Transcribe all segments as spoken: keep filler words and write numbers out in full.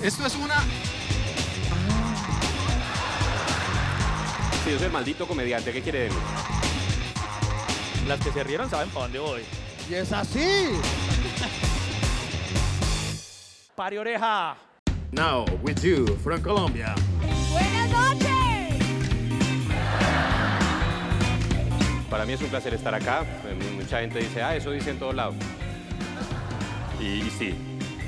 Esto es una... Sí, yo soy el maldito comediante. ¿Qué quiere de mí? Las que se rieron saben para dónde voy. ¡Y es así! ¡Pare oreja! Now, with you, from Colombia. ¡Buenas noches! Para mí es un placer estar acá. Mucha gente dice, ah, eso dice en todos lados. Y, y sí.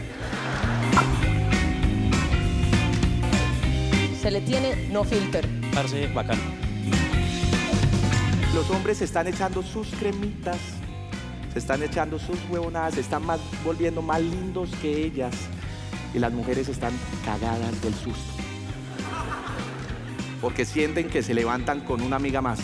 Se le tiene no filter. Parce, bacán. Los hombres se están echando sus cremitas, se están echando sus huevonadas, se están más, volviendo más lindos que ellas. Y las mujeres están cagadas del susto. Porque sienten que se levantan con una amiga más.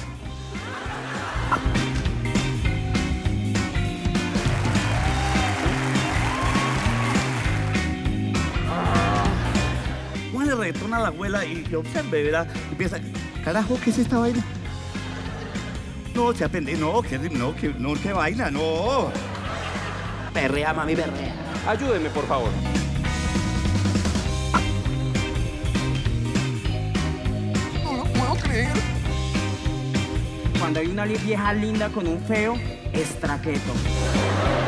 Juan le retorna a la abuela y le observe, ¿verdad? Y piensa, carajo, ¿qué es esta vaina? No, se aprende, no, que no, que no, qué vaina, no. Perrea, mami, perrea. Ayúdenme, por favor. No lo puedo creer. Cuando hay una vieja linda con un feo, es traqueto.